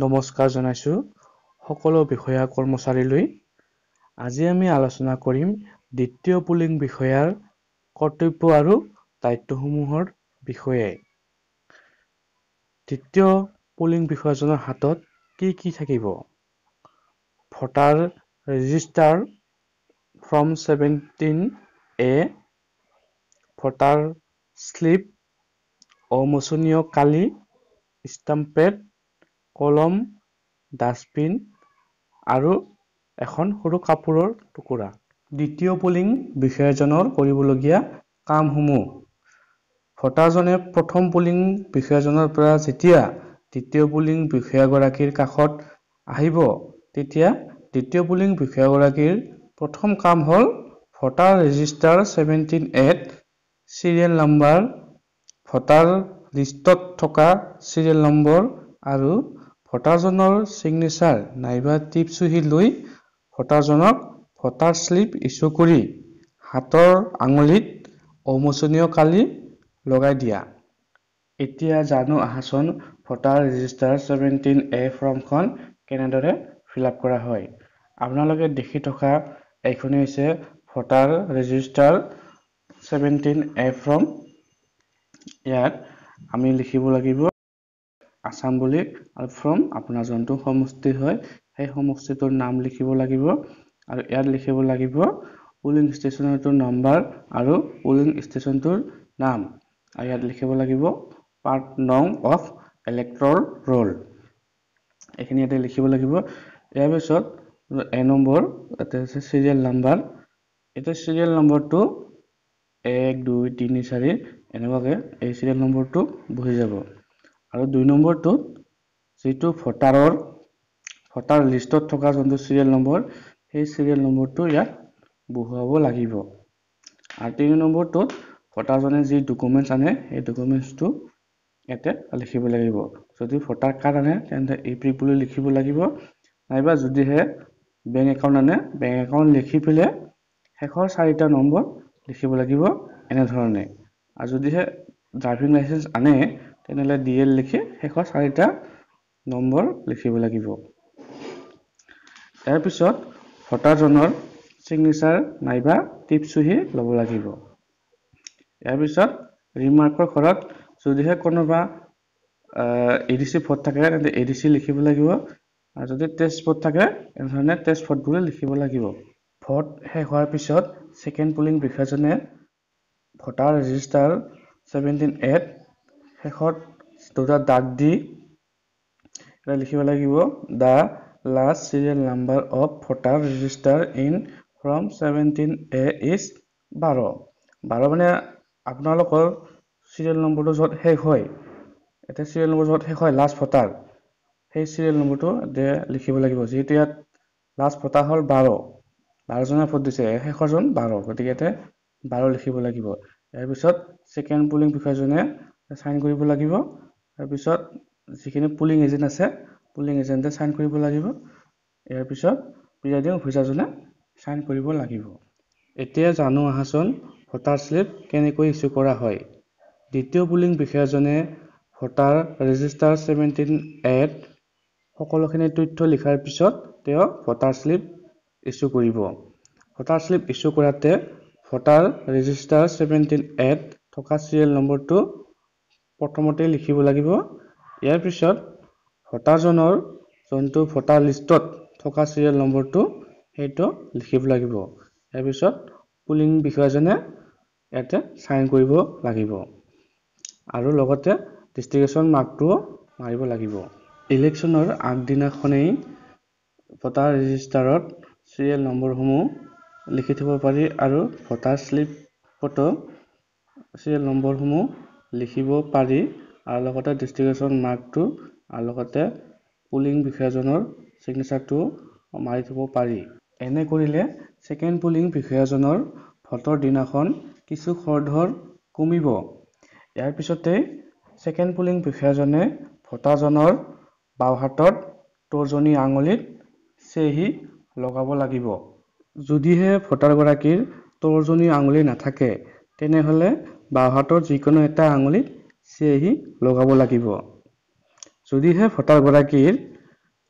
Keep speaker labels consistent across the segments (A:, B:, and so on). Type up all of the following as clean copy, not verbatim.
A: নমস্কাৰ জনাইছো সকলো বিষয়া কৰ্মচাৰীলৈ। আজি আমি আলোচনা কৰিম দ্বিতীয় পুলিং বিষয়াৰ কৰ্তব্য আৰু দায়িত্বসমূহৰ বিষয়ে। দ্বিতীয় পুলিং বিষয়াজনৰ হাতত কি থাকিব? Voter register form 17A, voter slip, অমোচনীয় কালি, ষ্টাম্প পেড, কলম, ডাষ্টবিন আৰু এখন সৰু কাপোৰৰ টুকুৰা। দ্বিতীয় পুলিং বিষয়াজনৰ কৰিবলগীয়া কামসমূহ। ভোটাৰজনে প্ৰথম পুলিং বিষয়াজনৰ পৰা যেতিয়া দ্বিতীয় পুলিং বিষয়াগৰাকীৰ কাষত আহিব, তেতিয়া দ্বিতীয় পুলিং বিষয়াগৰাকীৰ প্ৰথম কাম হ'ল voter register 17A serial number, voter লিষ্টত থকা চিৰিয়েল নম্বৰ আৰু ভোটাৰজনৰ ছিগনেচাৰ নাইবা টিপ চহী লৈ ভোটাৰজনক ভোটাৰ শ্লিপ ইছ্যু কৰি হাতৰ আঙুলিত অমোচনীয় কালি লগাই দিয়া। এতিয়া জানো আহাচোন ভোটাৰ ৰেজিষ্টাৰ 17A ফৰ্মখন কেনেদৰে ফিল আপ কৰা হয়। আপোনালোকে দেখি থকা এইখনেই হৈছে ভোটাৰ ৰেজিষ্টাৰ 17A ফৰ্ম। ইয়াত আমি লিখিব লাগিব আসাম বুলি আৰু ফ্ৰম আপোনাৰ যোনটো সমষ্টি হয় সেই সমষ্টিটোৰ নাম লিখিব লাগিব আৰু ইয়াত লিখিব লাগিব পুলিং ষ্টেচনটোৰ নম্বৰ আৰু পুলিং ষ্টেচনটোৰ নাম আৰু ইয়াত লিখিব লাগিব পাৰ্ট নং অফ ইলেক্টৰ ৰোল। এইখিনি ইয়াতে লিখিব লাগিব। ইয়াৰ পিছত এ নম্বৰ ইয়াতে আছে চিৰিয়েল নম্বৰ। এতিয়া চিৰিয়েল নম্বৰটো 1 2 3 4 এনেকুৱাকে এই চিৰিয়েল নম্বৰটো বহি যাব আৰু 2 নম্বৰটো যিটো ভোটাৰ লিষ্টত থকা যোনটো চিৰিয়েল নম্বৰ সেই চিৰিয়েল নম্বৰটো ইয়াত বহুৱাব লাগিব আৰু 3 নম্বৰটোত ভোটাৰজনে যি ডকুমেণ্টছ আনে সেই ডকুমেণ্টছটো ইয়াতে লিখিব লাগিব। যদি ভোটাৰ কাৰ্ড আনে তেন্তে ইপিক বুলি লিখিব লাগিব, নাইবা যদিহে বেংক একাউণ্ট আনে বেংক একাউণ্ট লিখি পেলাই শেষৰ 4টা নম্বৰ লিখিব লাগিব এনেধৰণে। আৰু যদিহে ড্ৰাইভিং লাইচেন্স আনে তেনেহ'লে DL লিখি শেষৰ 4টা নম্বৰ লিখিব লাগিব। ইয়াৰ পিছত ভোটাৰজনৰ ছিগনেচাৰ নাইবা টিপ চহী ল'ব লাগিব। ইয়াৰ পিছত ৰিমাৰ্কৰ ঘৰত যদিহে কোনোবা ADC ভোট থাকে তেন্তে ADC লিখিব লাগিব আৰু যদি টেষ্ট ভোট থাকে এনেধৰণে টেষ্ট ভোট বুলি লিখিব লাগিব। ভোট শেষ হোৱাৰ পিছত ছেকেণ্ড পুলিং বিষয়াজনে ভোটাৰ ৰেজিষ্টাৰ 17A শেষত দুটা দাগ দি এটা লিখিব লাগিব the last serial number of voter register in form 17A is 12 মানে আপোনালোকৰ চিৰিয়েল নম্বৰটো য'ত শেষ হয় এতিয়া চিৰিয়েল নম্বৰ য'ত শেষ হয় লাষ্ট ভোটাৰ সেই চিৰিয়েল নম্বৰটো লিখিব লাগিব। যিহেতু ইয়াত লাষ্ট ভোটাৰ হ'ল 12জনে ভোট দিছে শেষৰজন 12 গতিকে ইয়াতে 12 লিখিব লাগিব। ইয়াৰ পিছত ছেকেণ্ড পুলিং বিষয়াজনে চাইন কৰিব লাগিব। তাৰপিছত যিখিনি পুলিং এজেণ্ট আছে পুলিং এজেণ্টে চাইন কৰিব লাগিব। ইয়াৰ পিছত প্ৰিজাইডিং অফিচাৰজনে চাইন কৰিব লাগিব। এতিয়া জানো আহাচোন ভোটাৰ শ্লিপ কেনেকৈ ইছ্যু কৰা হয়। দ্বিতীয় পুলিং বিষয়াজনে ভোটাৰ ৰেজিষ্টাৰ 17A সকলোখিনি তথ্য লিখাৰ পিছত তেওঁ ভোটাৰ শ্লিপ ইছ্যু কৰিব। ভোটাৰ শ্লিপ ইছ্যু কৰাতে ভোটাৰ ৰেজিষ্টাৰ 17A থকা চিৰিয়েল নম্বৰটো প্ৰথমতে লিখিব লাগিব। ইয়াৰ পিছত ভোটাৰজনৰ যোনটো ভোটাৰ লিষ্টত থকা চিৰিয়েল নম্বৰটো সেইটো লিখিব লাগিব। ইয়াৰ পিছত পুলিং বিষয়াজনে ইয়াতে চাইন কৰিব লাগিব আৰু লগতে ডিষ্ট্ৰিবিউশ্যন মাৰ্কটোও মাৰিব লাগিব। ইলেকশ্যনৰ আগদিনাখনেই ভোটাৰ ৰেজিষ্টাৰত চিৰিয়েল নম্বৰসমূহ লিখি থ'ব পাৰি আৰু ভোটাৰ শ্লিপতো চিৰিয়েল নম্বৰসমূহ লিখিব পাৰি আৰু লগতে ডিষ্ট্ৰিবিউশ্যন মাৰ্কটো আৰু লগতে পুলিং বিষয়াজনৰ ছিগনেচাৰটো মাৰি থ'ব পাৰি। এনে কৰিলে ছেকেণ্ড পুলিং বিষয়াজনৰ ভোটৰ দিনাখন কিছু খৰধৰ কমিব। ইয়াৰ পিছতে ছেকেণ্ড পুলিং বিষয়াজনে ভোটাৰজনৰ বাওঁ হাতত তৰ্জনী আঙুলিত চেহি লগাব লাগিব। যদিহে ভোটাৰগৰাকীৰ তৰ্জনী আঙুলি নাথাকে তেনেহ'লে বাওঁ হাতৰ যিকোনো এটা আঙুলিত চেহি লগাব লাগিব। যদিহে ভোটাৰগৰাকীৰ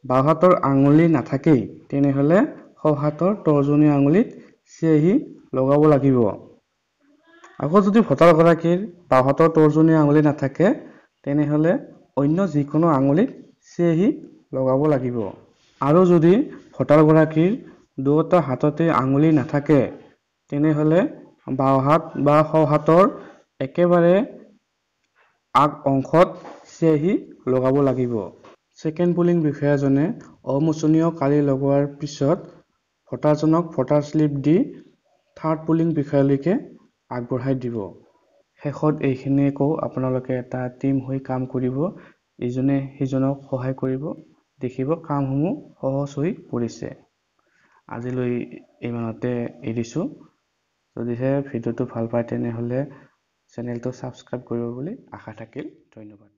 A: বাওঁ হাতৰ আঙুলি নাথাকেই তেনেহ'লে সোঁ হাতৰ তৰ্জনী আঙুলিত চিয়াহী লগাব লাগিব। আকৌ যদি ভোটাৰগৰাকীৰ বাওঁ হাতৰ তৰ্জনী আঙুলি নাথাকে তেনেহ'লে অন্য যিকোনো আঙুলিত চিয়াহী লগাব লাগিব। আৰু যদি ভোটাৰগৰাকীৰ দুয়োটা হাততে আঙুলি নাথাকে তেনেহ'লে বাওঁ হাত বা সোঁ হাতৰ একেবাৰে আগ অংশত চিয়াহী লগাব লাগিব। ছেকেণ্ড পুলিং বিষয়াজনে অমোচনীয় কালি লগোৱাৰ পিছত ভোটাৰজনক ভোটাৰ শ্লিপ দি থাৰ্ড পুলিং বিষয়ালৈকে আগবঢ়াই দিব। শেষত এইখিনিয়ে কওঁ, আপোনালোকে এটা টিম হৈ কাম কৰিব, ইজনে সিজনক সহায় কৰিব, দেখিব কামসমূহ সহজ হৈ পৰিছে। আজিলৈ ইমানতে এৰিছোঁ। যদিহে ভিডিঅ'টো ভাল পায় তেনেহ'লে চেনেলটো ছাবস্ক্ৰাইব কৰিব বুলি আশা থাকিল। ধন্যবাদ।